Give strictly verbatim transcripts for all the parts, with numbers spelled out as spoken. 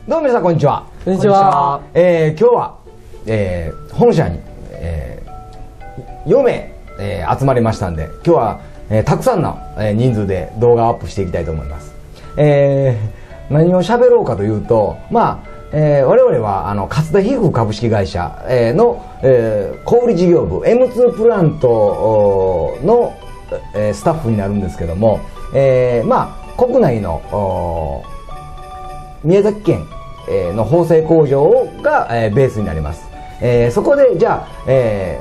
どうも皆さんこんにちは。 こんにちは。 えー、今日は、えー、本社に、えー、よめい、えー、集まりましたんで、今日は、えー、たくさんの、えー、人数で動画をアップしていきたいと思います。えー、何を喋ろうかというと、まあ、えー、我々はあの勝田皮膚株式会社、えー、の、えー、小売事業部 エムツー プラントの、えー、スタッフになるんですけども、えー、まあ国内の宮崎県の縫製工場がベースになります。えー、そこでじゃあ、え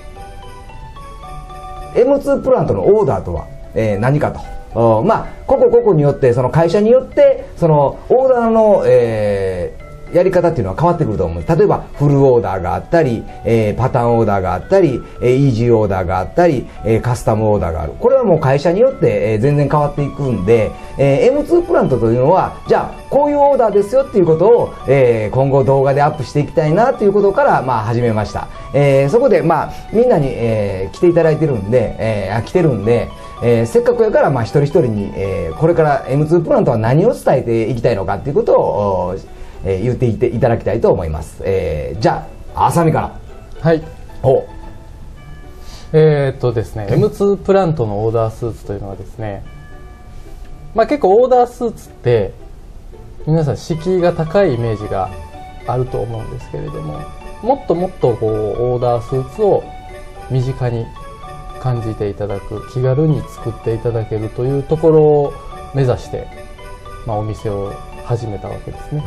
ー、エムツー プラントのオーダーとは、えー、何かと、まあ個々個々によってその会社によってそのオーダーの、えーやり方っていうのは変わってくると思う。例えばフルオーダーがあったり、えー、パターンオーダーがあったり、えー、イージーオーダーがあったり、えー、カスタムオーダーがある。これはもう会社によって、えー、全然変わっていくんで、えー、エムツー プラントというのはじゃあこういうオーダーですよっていうことを、えー、今後動画でアップしていきたいなということからまあ始めました。えー、そこでまあみんなに、えー、来ていただいてるんで、えー、来てるんで、えー、せっかくやからまあ一人一人に、えー、これから エムツー プラントは何を伝えていきたいのかっていうことをえー、言っていていただきたいと思います。えー、じゃあ浅見から。 はい。 おえー、っとですね エムツー プラントのオーダースーツというのはですね、まあ結構オーダースーツって皆さん敷居が高いイメージがあると思うんですけれども、もっともっとこうオーダースーツを身近に感じていただく、気軽に作っていただけるというところを目指して、まあ、お店を始めたわけですね。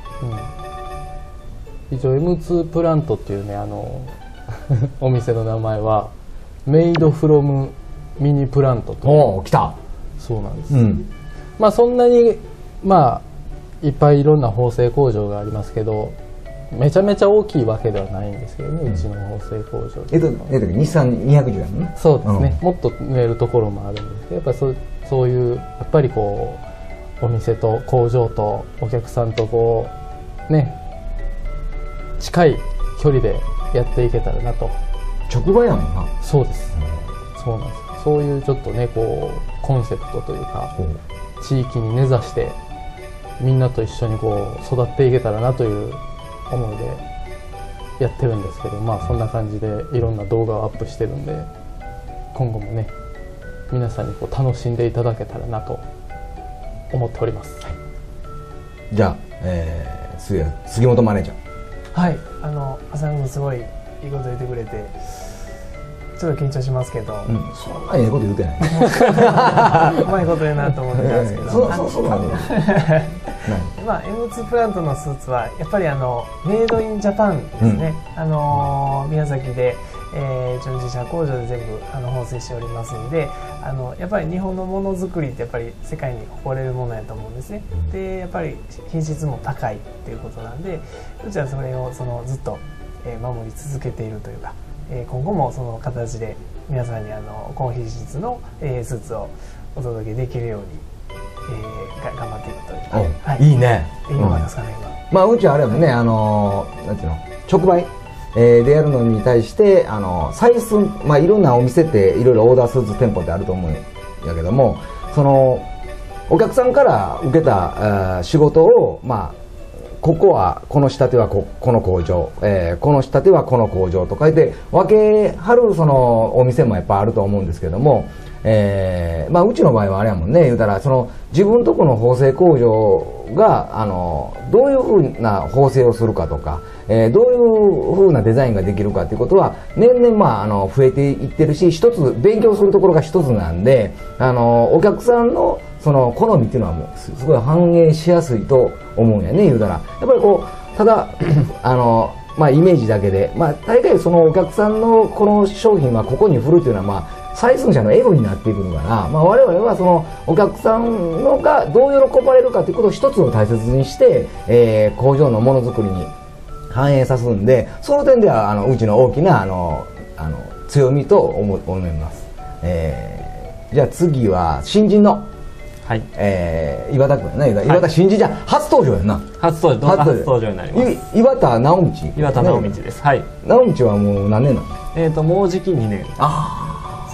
うん、一応 エムツー プラントっていうね、あのお店の名前はメイドフロムミニプラントという。 おお、来た。 そうなんです、 うん、 まあそんなにまあいっぱいいろんな縫製工場がありますけど、めちゃめちゃ大きいわけではないんですけどね、うん、うちの縫製工場えっとえっと日産にひゃくじかんね。 そうですね、うん、もっと見えるところもあるんですけど、やっぱりそうそういうやっぱりこうお店と工場とお客さんとこうね、近い距離でやっていけたらなと。 直売やもんな。 そうです、うん、そうなんです。そういうちょっとねこうコンセプトというか、地域に根ざしてみんなと一緒にこう育っていけたらなという思いでやってるんですけど、まあそんな感じでいろんな動画をアップしてるんで、今後もね皆さんにこう楽しんでいただけたらなと思っております。 じゃあ、えー杉, 杉本マネージャー。はい、あの浅見もすごいいいこと言ってくれてちょっと緊張しますけど、 うん、そんなええこと言うてないうまいこと言うなと思ってたんですけど、 そうそうそうなんだまあ エムツー プラントのスーツはやっぱりあのメイドインジャパンですね、うん、あの宮崎で、えー、うちの自社工場で全部あの縫製しておりますので、あのやっぱり日本のものづくりってやっぱり世界に誇れるものやと思うんですね。でやっぱり品質も高いっていうことなんで、うちはそれをそのずっと、えー、守り続けているというか、えー、今後もその形で皆さんにあの高品質の、えー、スーツをお届けできるように、えー、頑張っていくというか、 はい、いいね。 いいのがありますかね、今。 まあうちはあれもね、あのー、なんていうの、直売、えー、でやるのに対して、あのー、採寸、まあいろんなお店っていろいろオーダースーツ店舗ってあると思うんやけども、そのお客さんから受けた、えー、仕事をまあここはこの仕立ては こ, この工場、えー、この仕立てはこの工場とか言って分けはるそのお店もやっぱあると思うんですけども、えーまあ、うちの場合はあれやもんね、言うたらその自分とこの縫製工場があのどういうふうな縫製をするかとか、えー、どういうふうなデザインができるかということは年々、まあ、あの増えていってるし、一つ勉強するところが一つなんで、あのお客さんのその好みっていうのはもうすごい反映しやすいと思うんやね、言うたら。やっぱりこうただあのまあイメージだけで、まあ大概そのお客さんのこの商品はここに振るっていうのはまあ採寸者のエゴになっていくのかな。まあ我々はそのお客さんのがどう喜ばれるかということを一つを大切にして、えー、工場のものづくりに反映さすんで、その点ではあのうちの大きなあのあの強みと思思います。えー、じゃあ次は新人のはい、 えー、岩田君やな、岩田新人じゃ初登場やな。 初登場、初登場になります。 岩田直道。 岩田直道です。はい。 直道はもう何年なの？ えっともうじきにねん。 あ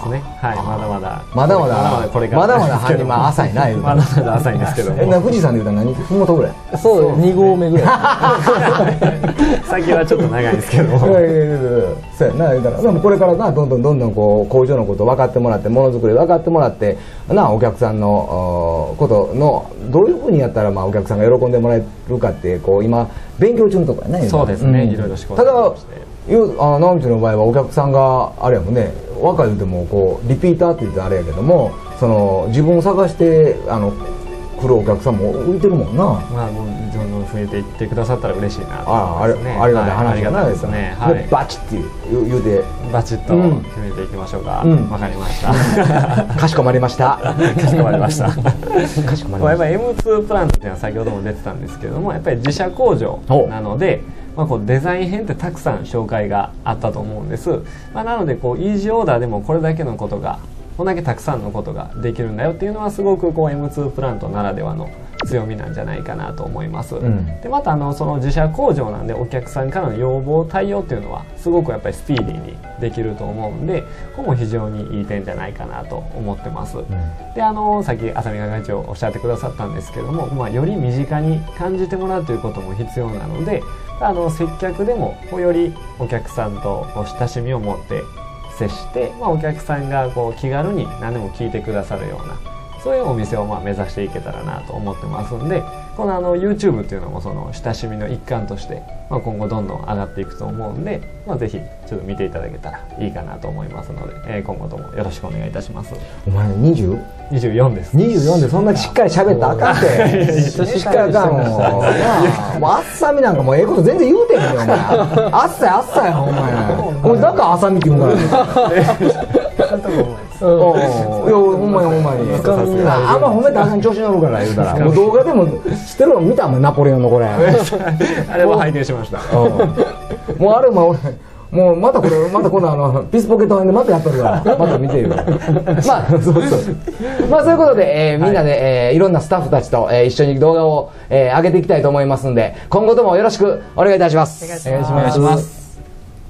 ね。はい、まだまだ。 まだまだ、 まだまだこれから。 まだまだ半人浅いな、言うまだまだ浅いんですけども。 え、な、富士山で言うたら何ふもとぐらいそう、に合目ぐらい。 先はちょっと長いですけども。 いやいやいやいやそうやな、言うたら。でもこれからな、どんどんどんどんこう、工場のこと分かってもらって、ものづくり分かってもらって、な、お客さんの、ことの、どういうふうにやったら、まあ、お客さんが喜んでもらえるかって、こう、今、勉強中のところやね。 そうですね、 んいろいろ試行ただ錯誤して。 いうあの直道の場合はお客さんがあれやもんね、若い言うてもこうリピーターって言ってあれやけども、その自分を探してあの来るお客さんも浮いてるもんな。 まあもうどんどん増えていってくださったら嬉しいなとああ、あれ思いますね。 ありがたい話はいありがたいですね。はもうい。 バチッて言う言うて、 バチッとうん決めていきましょうか。 うんわかりました。 かしこまりました。 かしこまりました。 かしこまりましまあやっぱり エムツー プラントっていうのは先ほども出てたんですけども、やっぱり自社工場なので、まあ、こうデザイン編ってたくさん紹介があったと思うんです、まあ、なのでこうイージーオーダーでもこれだけのことがこれだけたくさんのことができるんだよっていうのはすごくこう エムツー プラントならではの強みなんじゃないかなと思います、 んでまたあのその自社工場なんでお客さんからの要望対応っていうのはすごくやっぱりスピーディーにできると思うんでここも非常にいい点じゃないかなと思ってます、であのさっき浅見係長おっしゃってくださったんですけども、まあ、より身近に感じてもらうということも必要なのであの接客でもこうよりお客さんとこう親しみを持って接して、まあ、お客さんがこう気軽に何でも聞いてくださるようなそういうお店をまあ目指していけたらなと思ってますんでこのあの YouTube っていうのもその親しみの一環として、まあ、今後どんどん上がっていくと思うんで、まあ、ぜひちょっと見ていただけたらいいかなと思いますので、えー、今後ともよろしくお願いいたしますお前 にじゅう？ にじゅうよんです。 にじゅうよんでそんなしっかり喋ったらあかんて。しっかりあかんもん。なあもうあっさみなんかもうええこと全然言うてへんよ、お前。あっさやあっさや、お前。俺だからあさみって言うんからね。 そういうとこ思いますおういや、ほんまにほんまに。あんま褒めたらあかん調子乗るから言うたら。もう動画でも知ってるの見たもん、ナポレオンのこれ。 あれは拝見しました。 うんもうあれも俺、もうまたこれ、また今度あの、ピースポケットでまたやっとるから、また見てよ。まあ、そうそう。まあそういうことで、えーみんなで、えーいろんなスタッフたちと、えー一緒に動画を、えー上げていきたいと思いますんで、今後ともよろしくお願いいたします。 お願いしますお願いします。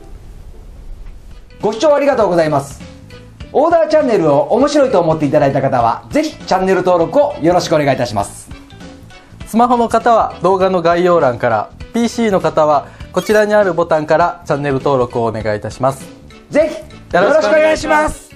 ご視聴ありがとうございます。オーダーチャンネルを面白いと思っていただいた方は、ぜひチャンネル登録をよろしくお願いいたします。 スマホの方は動画の概要欄から、ピーシー の方はこちらにあるボタンからチャンネル登録をお願いいたします。 ぜひよろしくお願いします。